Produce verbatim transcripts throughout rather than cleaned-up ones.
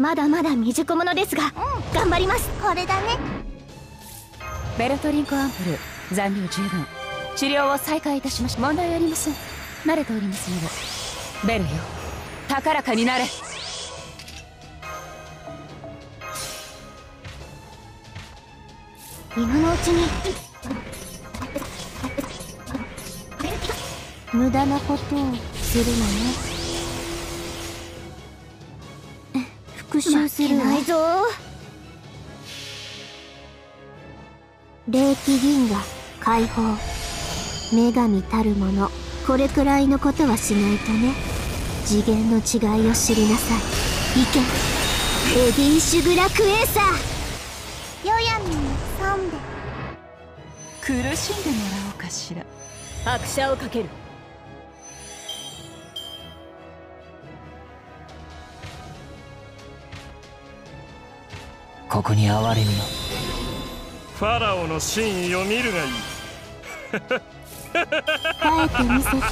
まだまだ未熟者ですが、うん、頑張ります。 これだね。 ベルトリンコアンプル残留十分。治療を再開いたしました。問題ありません。慣れておりますので。ベルよ、高らかになれ。 今のうちに無駄なことをするのね。復讐するわ。 ないぞ。 霊気銀河解放。女神たるもの、これくらいのことはしないとね。次元の違いを知りなさい。行けエディッシュグラクエーサー。ヨヤミにそんで苦しんでもらおうかしら。 拍車をかける。 ここに哀れみの。 ファラオの真意を見るがいい。 あえて見せて。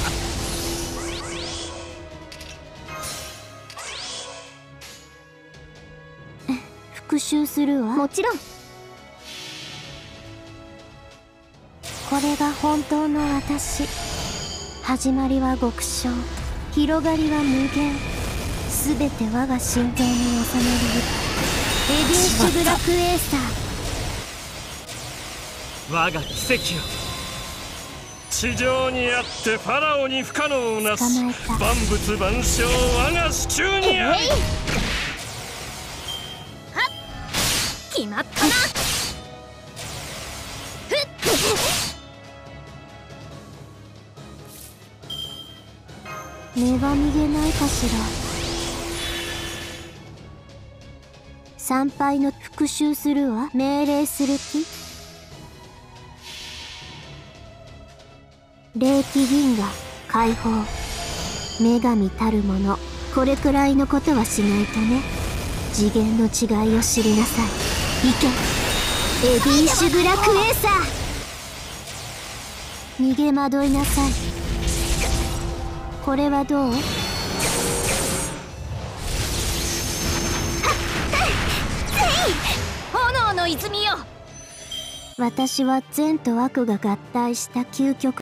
復讐するわ。 もちろん。 これが本当の私。始まりは極小、広がりは無限。すべて我が心臓に収まる。エディッシュグラクエーサー。我が奇跡よ。地上にあってファラオに不可能なす万物万象我が手中にあり。 決まったな。 目が逃げないかしら。参拝の復讐するわ。命令する気。霊気銀河解放。女神たるもの、これくらいのことはしないとね。次元の違いを知りなさい。行けエディッシュグラクエーサー。逃げ惑いなさい。これはどう？ 炎の泉よ。 私は善と悪が合体した究極